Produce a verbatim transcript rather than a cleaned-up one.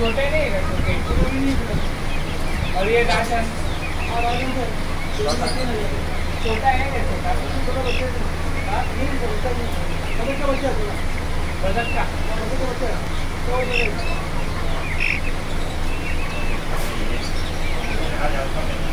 छोटे नहीं है छोटे और ये राशन और छोटा है क्या छोटा छोटा बच्चे नहीं बच्चा नहीं बच्चा बच्चा बजट का बजट का बच्चा तो